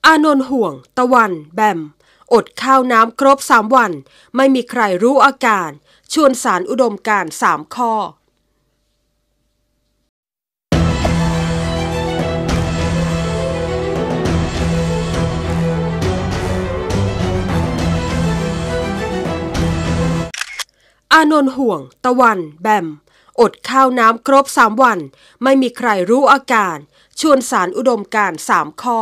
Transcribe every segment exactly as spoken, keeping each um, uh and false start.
อานนท์ห่วงตะวันแบมอดข้าวน้ำครบสามวันไม่มีใครรู้อาการชวนสารอุดมการณ์สามข้ออานนท์ห่วงตะวันแบมอดข้าวน้ำครบสามวันไม่มีใครรู้อาการชวนสารอุดมการณ์สามข้อ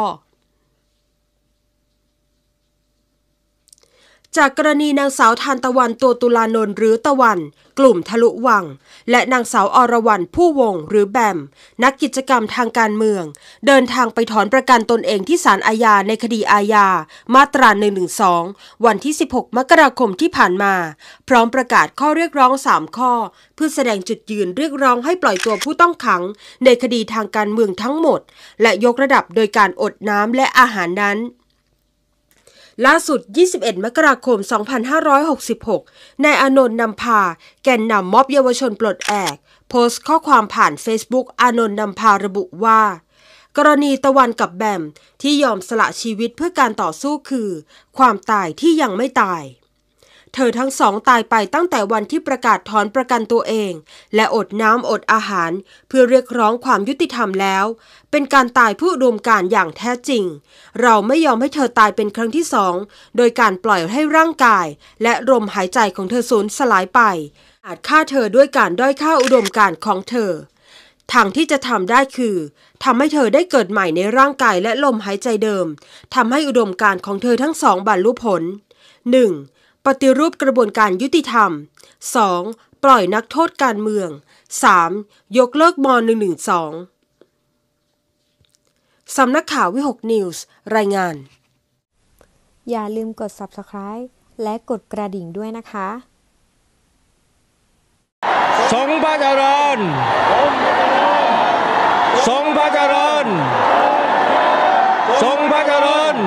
จากกรณีนางสาวทานตะวันตัวตุลานนท์หรือตะวันกลุ่มทะลุวังและนางสาวอรวรรณผู้วงหรือแบมนักกิจกรรมทางการเมืองเดินทางไปถอนประกันตนเองที่ศาลอาญาในคดีอาญามาตราหนึ่งหนึ่งสองวันที่สิบหกมกราคมที่ผ่านมาพร้อมประกาศข้อเรียกร้องสามข้อเพื่อแสดงจุดยืนเรียกร้องให้ปล่อยตัวผู้ต้องขังในคดีทางการเมืองทั้งหมดและยกระดับโดยการอดน้ำและอาหารนั้นล่าสุดยี่สิบเอ็ดมกราคมสองพันห้าร้อยหกสิบหกนายอานนท์นำพาแกนนำม็อบเยาวชนปลดแอกโพสต์ข้อความผ่าน Facebook อานนท์นำพาระบุว่ากรณีตะวันกับแบมที่ยอมสละชีวิตเพื่อการต่อสู้คือความตายที่ยังไม่ตายเธอทั้งสองตายไปตั้งแต่วันที่ประกาศถอนประกันตัวเองและอดน้ำอดอาหารเพื่อเรียกร้องความยุติธรรมแล้วเป็นการตายเพื่ออุดมการณ์อย่างแท้จริงเราไม่ยอมให้เธอตายเป็นครั้งที่สองโดยการปล่อยให้ร่างกายและลมหายใจของเธอสูญสลายไปอาจฆ่าเธอด้วยการด้อยค่าอุดมการณ์ของเธอทางที่จะทำได้คือทำให้เธอได้เกิดใหม่ในร่างกายและลมหายใจเดิมทำให้อุดมการณ์ของเธอทั้งสองบรรลุผล หนึ่งปฏิรูปกระบวนการยุติธรรม สอง ปล่อยนักโทษการเมือง สาม ยกเลิกม หนึ่งหนึ่งสอง สำนักข่าววิหกนิวส์รายงานอย่าลืมกด ซับสไครบ์ และกดกระดิ่งด้วยนะคะทรงพระเจริญทรงพระเจริญทรงพระเจริญ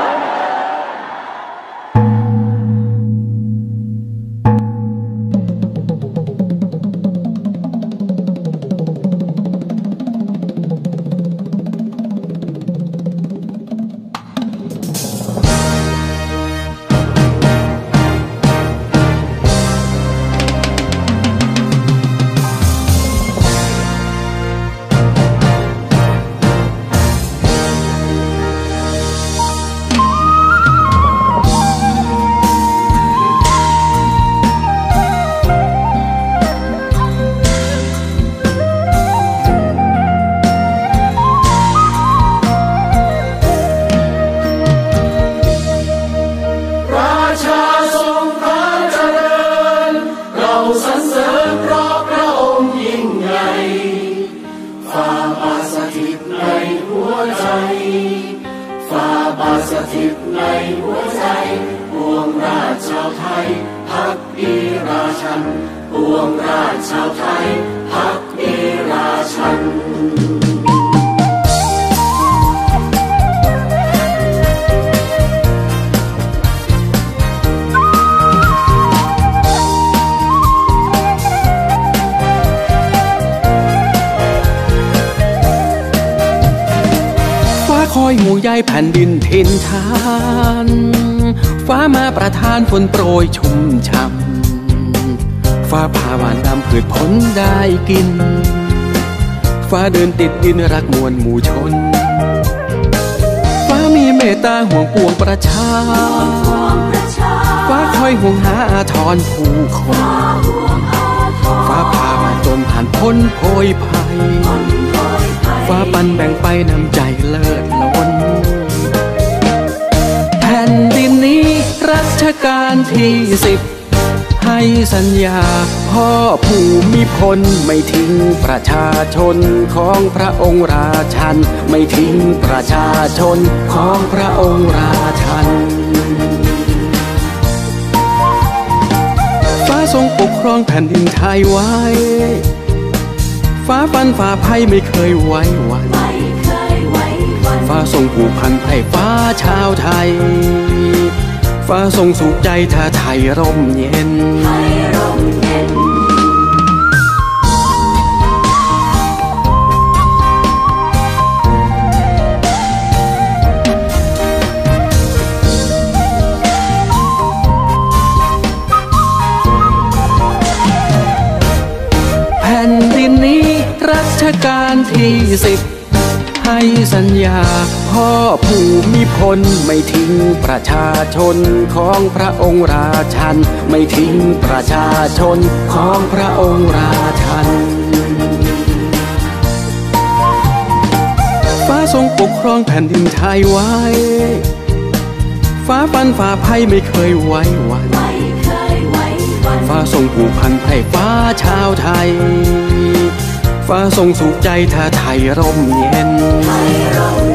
คอยห่วงใยแผ่นดินถิ่นฐานฟ้ามาประทานฝนโปรยชุ่มช่ำฟ้าผ่าหวานดำพืชผลได้กินฟ้าเดินติดดินรักมวลหมู่ชนฟ้ามีเมตตาห่วงปวงประชาฟ้าคอยห่วงหาอาทรผู้คนฟ้าผ่าหวานจนผ่านพ้นโพยภัยฟ้าปันแบ่งไปน้ำใจเลิศล้นแผ่นดินนี้รัชกาลที่สิบให้สัญญาพ่อภูมิพลไม่ทิ้งประชาชนของพระองค์ราชันไม่ทิ้งประชาชนของพระองค์ราชันฟ้าทรงปกครองแผ่นดินไทยไว้ฟ้าฟันฟ้าภัยไม่เคยไว้วันฟ้าทรงผูกพันให้ฟ้าชาวไทยฟ้าทรงสุขใจถ้าไทยร่มเย็นที่สิบให้สัญญาพ่อภูมิพลไม่ทิ้งประชาชนของพระองค์ราชันไม่ทิ้งประชาชนของพระองค์ราชันฟ้าทรงปกครองแผ่นดินไทยไว้ฟ้าฟันฝ่าภัยไม่เคยไว้วันฟ้าทรงผูกพันไพร่ฟ้าชาวไทยฟ้าทรงสุขใจถ้าไทยร่มเย็น